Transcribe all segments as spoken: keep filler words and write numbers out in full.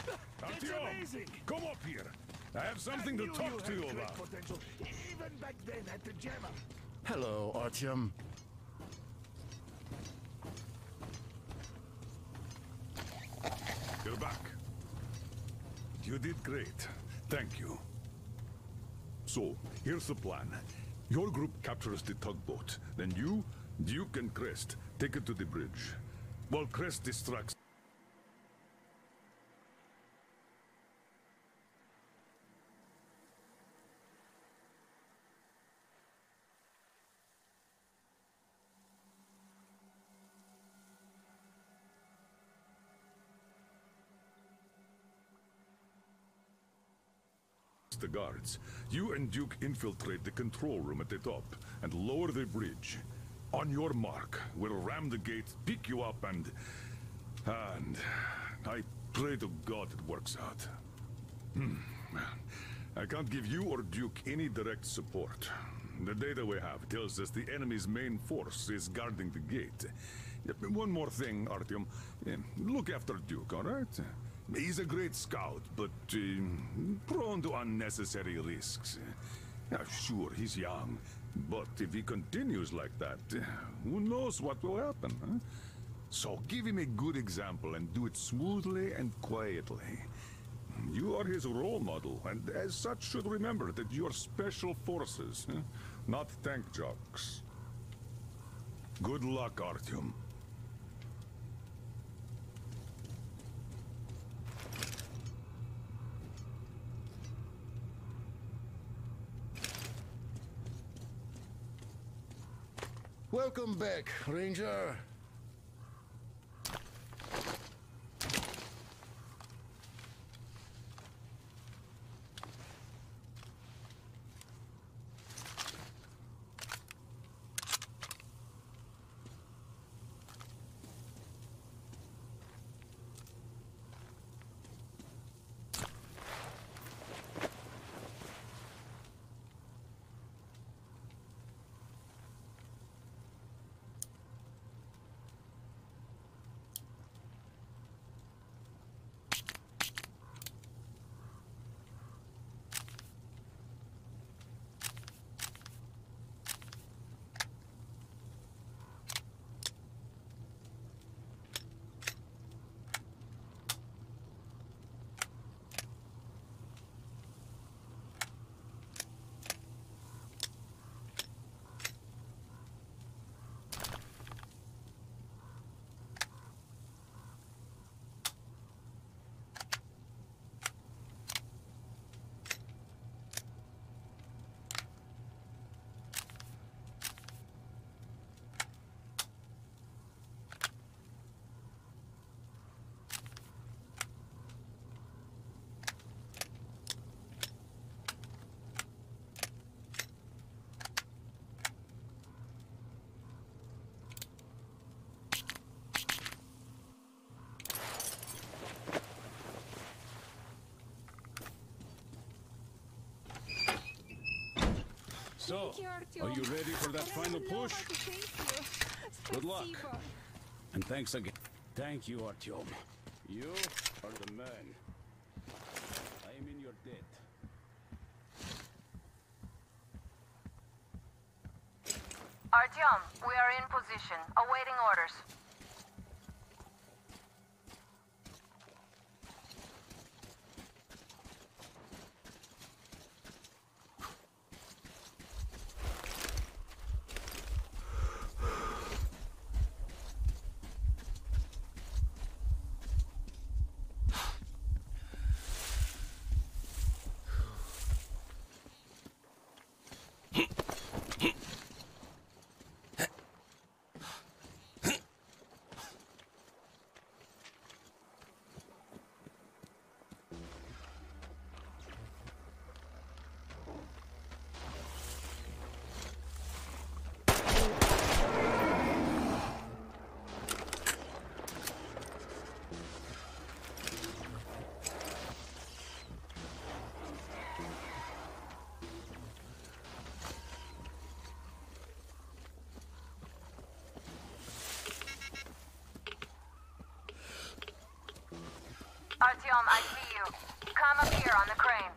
It's Artyom, amazing! come up here. I have something I to knew talk you to had you great about. potential, even back then at the Gemma. Hello, Artyom. You're back. You did great. Thank you. So, here's the plan. Your group captures the tugboat. Then you, Duke, and Crest take it to the bridge. While Crest distracts... the guards, you and Duke infiltrate the control room at the top and lower the bridge. On your mark, we'll ram the gate, pick you up, and... And... I pray to God it works out. Hmm. I can't give you or Duke any direct support. The data we have tells us the enemy's main force is guarding the gate. One more thing, Artyom. Look after Duke, all right? He's a great scout, but uh, prone to unnecessary risks. Uh, sure, he's young, but if he continues like that, uh, who knows what will happen, huh? So give him a good example and do it smoothly and quietly. You are his role model, and as such should remember that you're special forces, huh? Not tank jocks. Good luck, Artyom. Welcome back, Ranger. So, are you ready for that final push? Good luck. And thanks again. Thank you, Artyom. You are the man. I am in your debt. Artyom, we are in position, awaiting orders. Artyom, I see you. Come up here on the crane.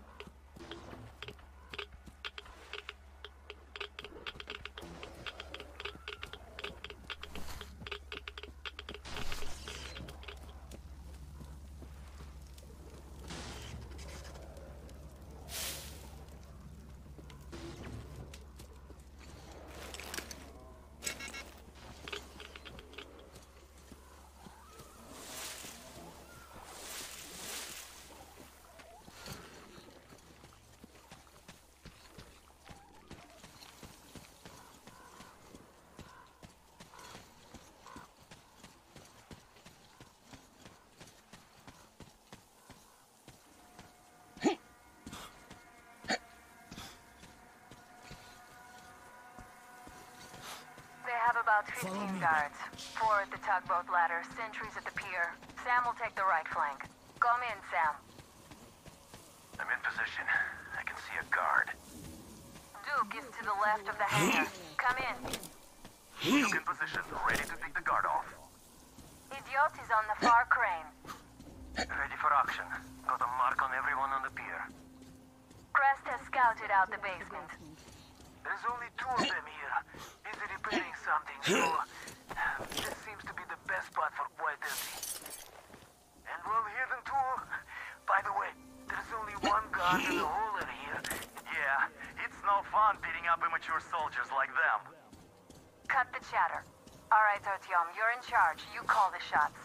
About fifteen guards. Four at the tugboat ladder, sentries at the pier. Sam will take the right flank. Come in, Sam. I'm in position. I can see a guard. Duke is to the left of the hangar. Come in. Duke in position, ready to pick the guard off. Idiot is on the far crane. Ready for action. Got a mark on everyone on the pier. Crest has scouted out the basement. There's only two of them here. Busy repairing something, so this seems to be the best spot for quiet entry. And well hidden too. By the way, there's only one guard in the whole area. Yeah, it's no fun beating up immature soldiers like them. Cut the chatter. All right, Artyom, you're in charge. You call the shots.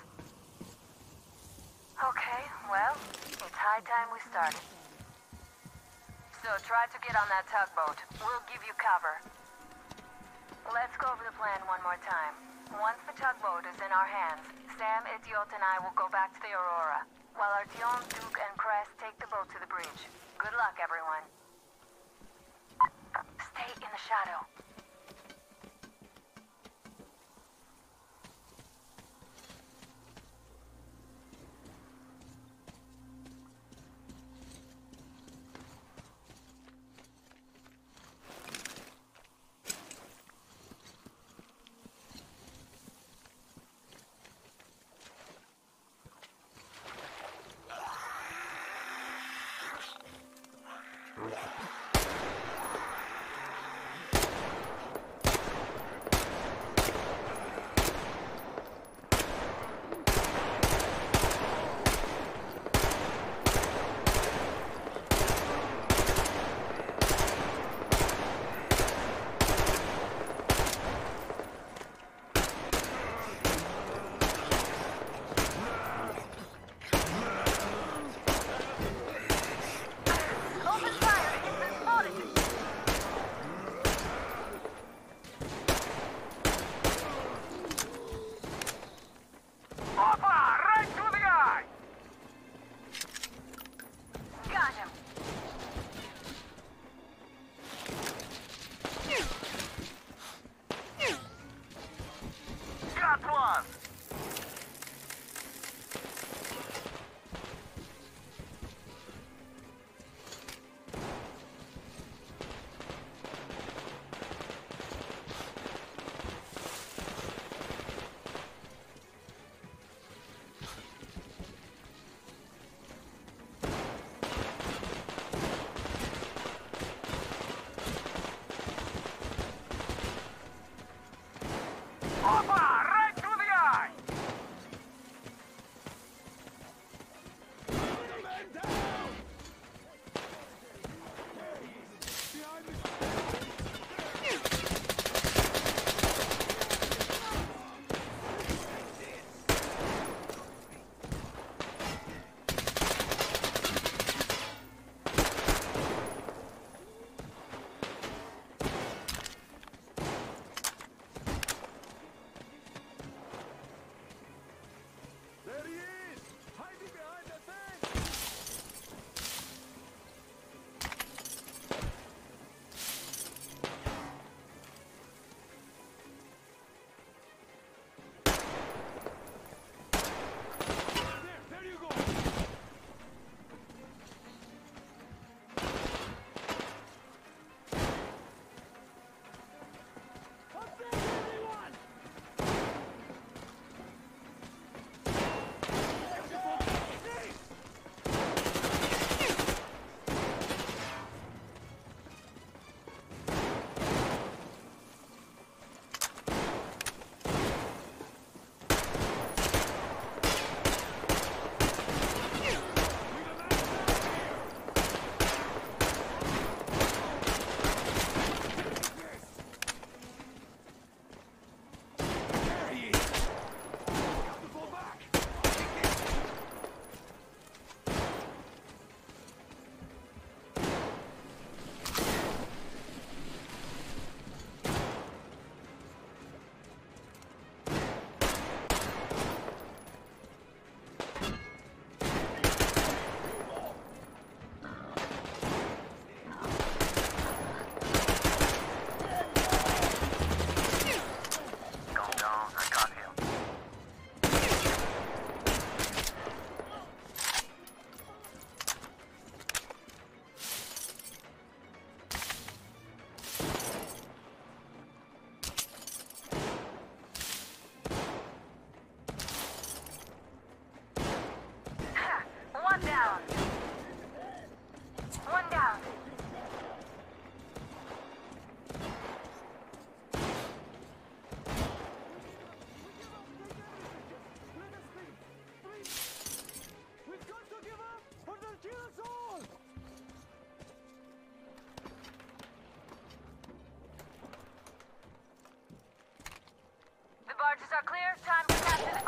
Okay, well, it's high time we started. So try to get on that tugboat. We'll give you cover. Let's go over the plan one more time. Once the tugboat is in our hands, Sam, Idiot, and I will go back to the Aurora, while Artyom, Duke, and Crest take the boat to the bridge. Good luck, everyone. Stay in the shadow.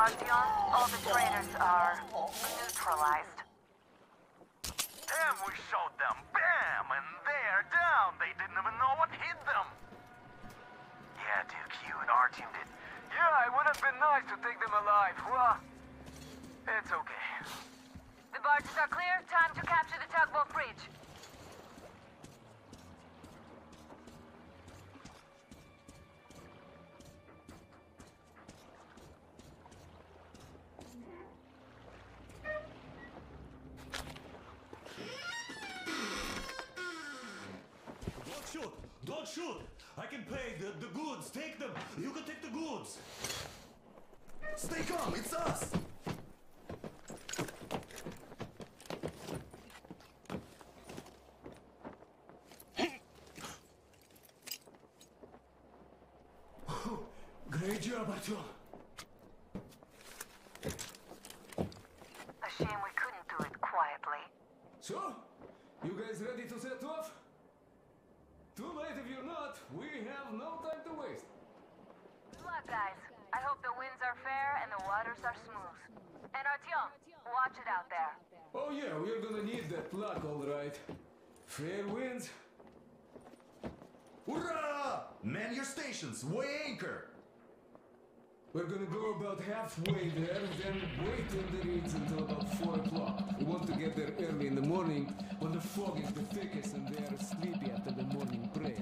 Artyom, all the traitors are neutralized. Damn, we showed them. Bam! And they're down. They didn't even know what hit them. Yeah, Duke, you and our team did. Yeah, it would have been nice to take them alive. Well, it's okay. The barges are clear. Time to capture the tugboat bridge. Don't shoot! Don't shoot! I can pay the, the goods. Take them. You can take the goods. Stay calm, it's us! Great job, Artyom. A shame we couldn't do it quietly. So, you guys ready to set off? Too late if you're not. We have no time to waste. Good luck, guys. I hope the winds are fair and the waters are smooth. And Artyom, watch it out there. Oh yeah, we're gonna need that luck, all right. Fair winds. Hurrah! Man your stations, weigh anchor! We're gonna go about halfway there, then wait in the reeds until about four o'clock. We want to get there early in the morning when the fog is the thickest and they are sleepy after the morning prayer.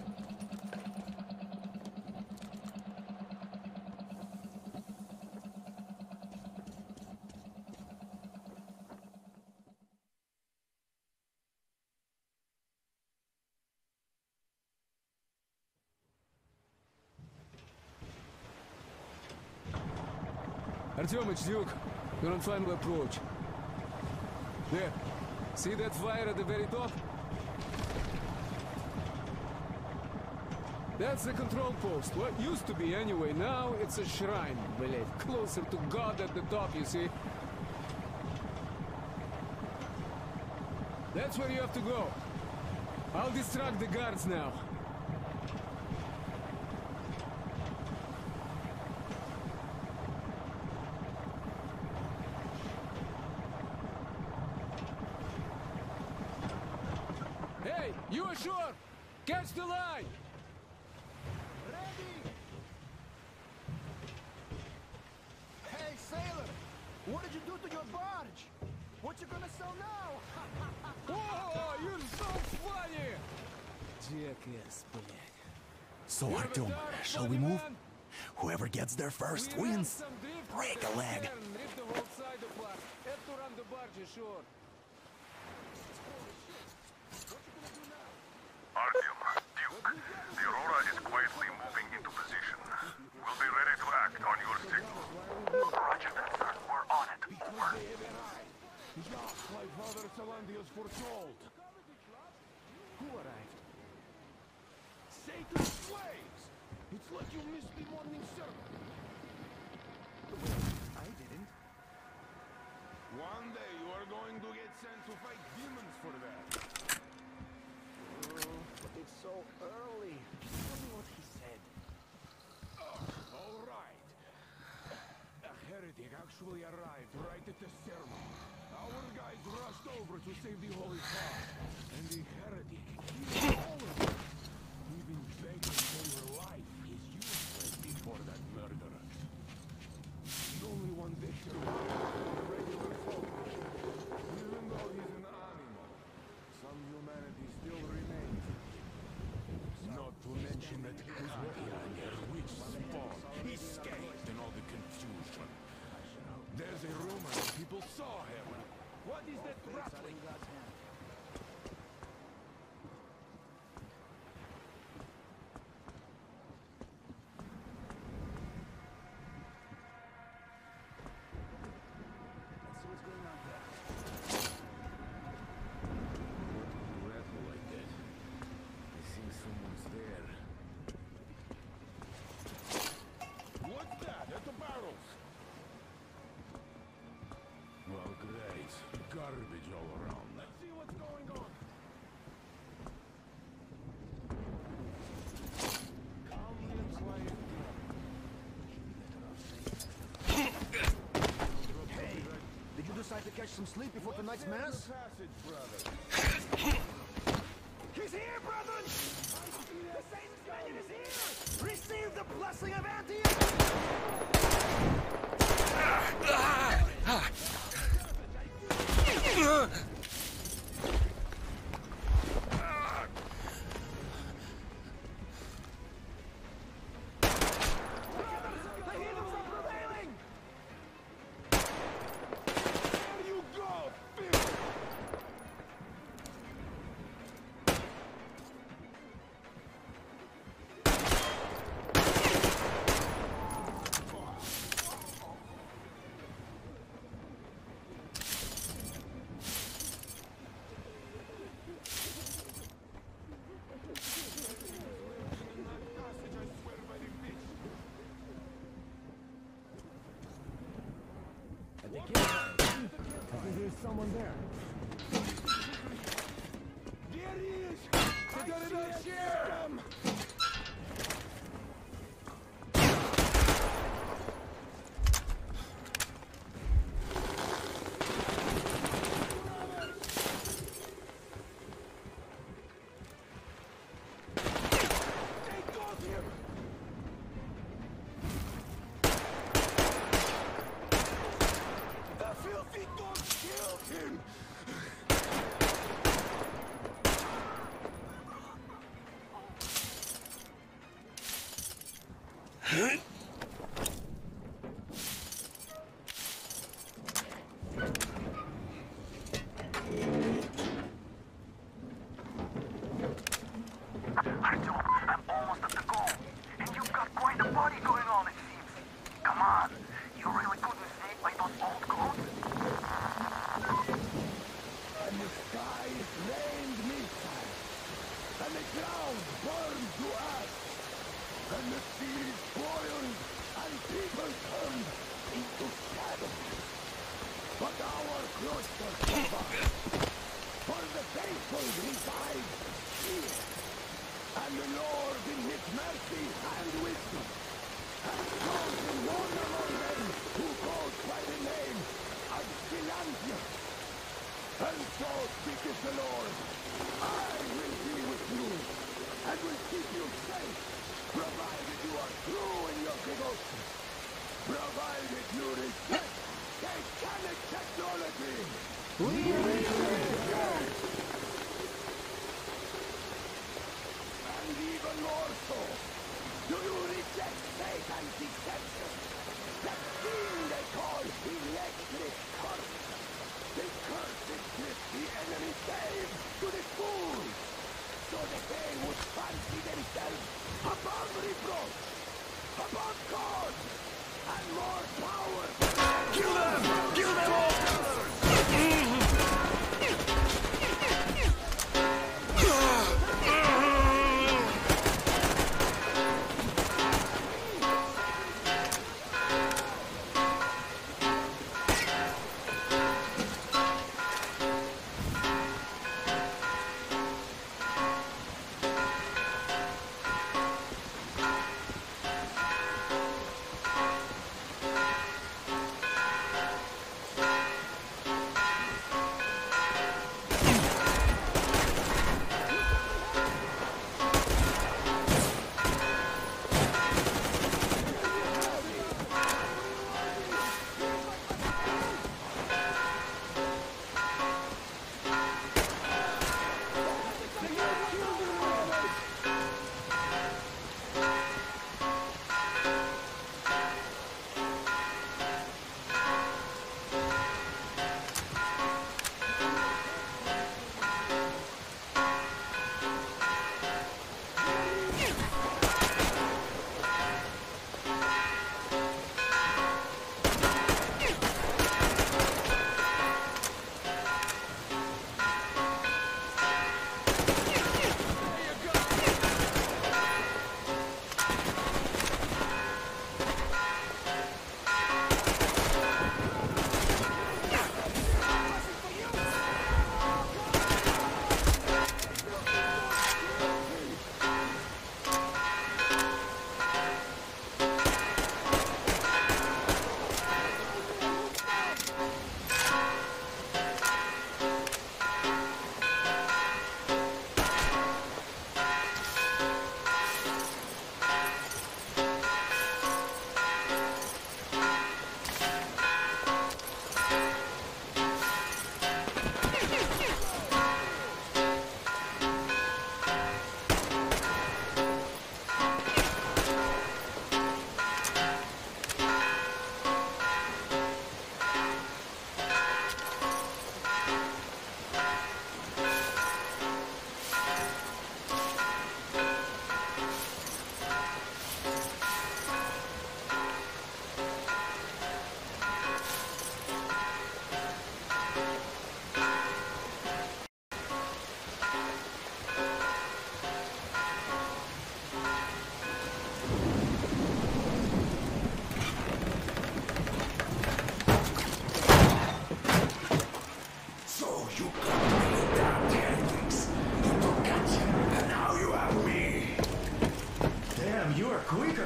Artyom, it's Duke. You're on final approach. There. See that fire at the very top? That's the control post. What used to be anyway. Now it's a shrine, believe. Closer to God at the top, you see. That's where you have to go. I'll distract the guards now. Hey, you ashore! Catch the line! Ready! Hey, sailor! What did you do to your barge? What you gonna sell now? Oh, you're so funny! Jackass, блядь. So, Artyom, shall we move? Whoever gets there first wins. Break a leg. Artyom, Duke, the Aurora is quietly moving into position. We'll be ready to act on your signal. Roger that, sir. We're on it. Over. Just like Father Salandius foretold. Who arrived? Satan's slaves! It's like you missed the morning sermon. I didn't. One day you are going to get sent to fight demons for that. Oh, but it's so early. Tell me what he said. Oh, all right. A heretic actually arrived right at the sermon. Our guys rushed over to save the holy cause, and the heretic killed all of them. Even begging for your life is useless before that murderer. The only one victor was the regular folk. Even though he's an animal, some humanity still remains. Not to mention that Kuzmakia and their witch spawn escaped in all the confusion. There's a rumor that people saw him. What is that rattling? some sleep before tonight's mass? He's here, brethren! The Satan's minion is here! Receive the blessing of Antioch! There's someone there. There he is! I got another share!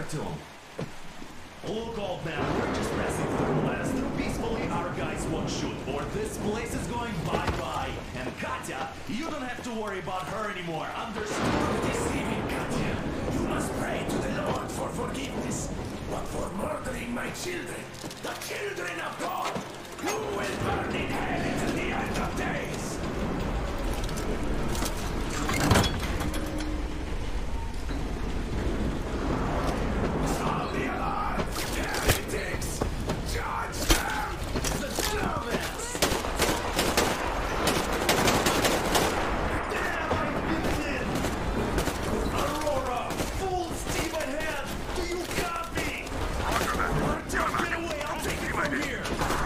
Artyom. Look, old man, we're just passing through. Let us through peacefully, our guys won't shoot, or this place is going bye-bye. And Katya, you don't have to worry about her anymore. Understood? Deceiving Katya. You must pray to the Lord for forgiveness, but for murdering my children, the children of God, you will burn in hell until the end of days. Sound the alarm! Heretics! Judge them! The Slovens! Damn, I've been in! Aurora, full steam ahead! Do you copy? Artyom, get away! I'll take it from here!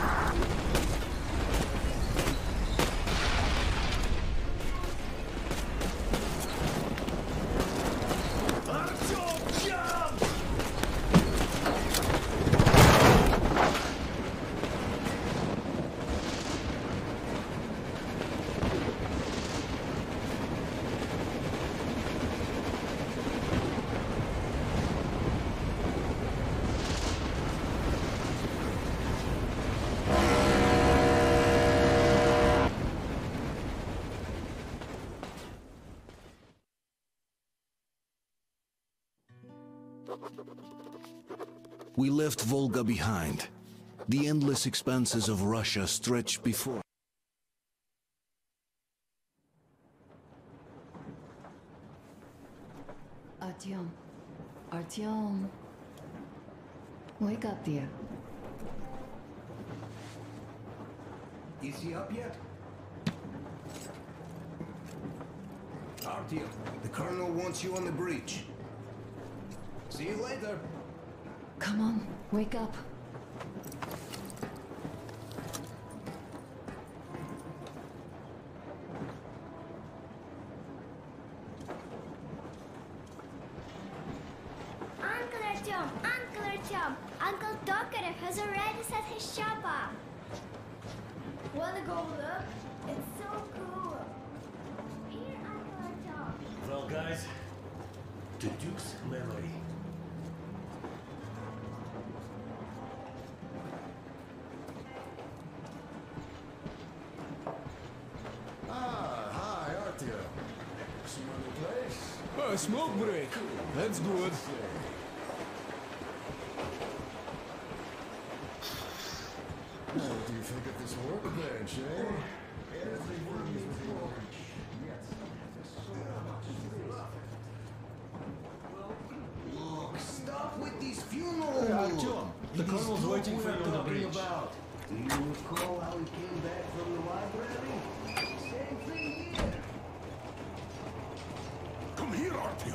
Artyom, jump! We left Volga behind. The endless expanses of Russia stretched before. Artyom. Artyom. Wake up, dear. Is he up yet? Artyom, the colonel wants you on the breach. See you later. Come on, wake up. Uncle Artyom, Uncle Artyom, Uncle Tokarev has already set his shop up. Wanna go look? It's so cool. Here, Uncle Artyom. Well, guys, to Duke's memory. Ah, hi, Artyom. Some other place? Oh, smoke break. That's good. What do you think of this workbench, eh? Everything is broken. Look, stop with these funeral moves. The colonel's waiting for you on the bridge. About. Do you recall how he came back from the library? Same thing here. Come here, Artyom.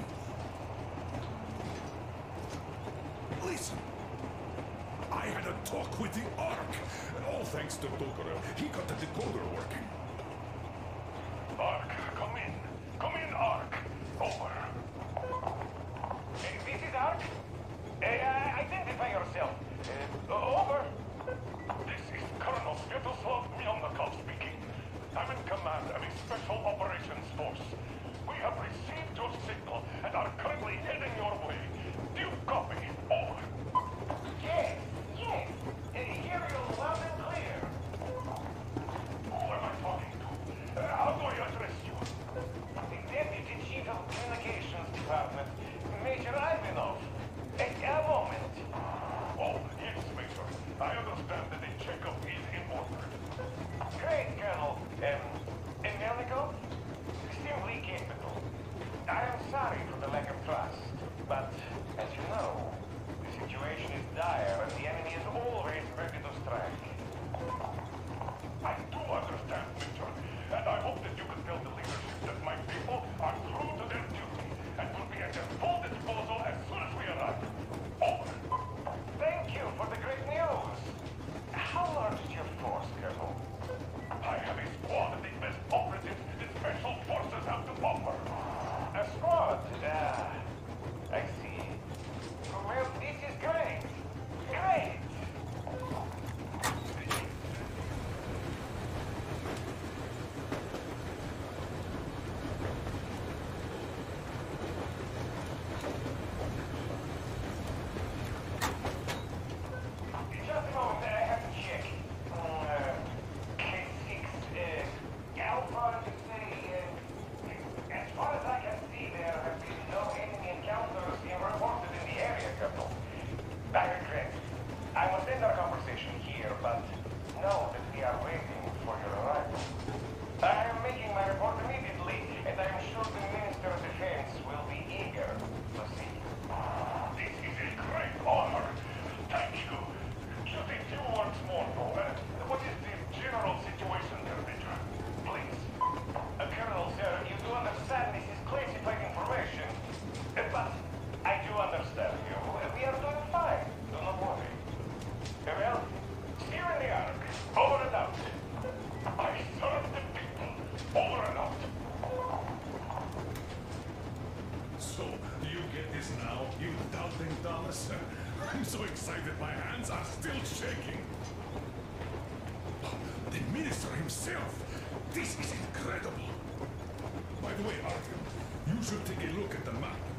Listen. I had a talk with the Ark. All thanks to Tokarev. He got the decoder working. Ark, come in. Come in, Ark. Over. Hey, this is Ark. Uh, identify yourself. Uh, over. This is Colonel Sviatoslav Myelnikov speaking. I'm in command of a special operations force. We have received your signal and are currently heading your way. Do you copy? Over. Yes, yes. Uh, hear you loud and clear. Who am I talking course. I'm so excited my hands are still shaking. The minister himself! This is incredible! By the way, Artyom, you should take a look at the map.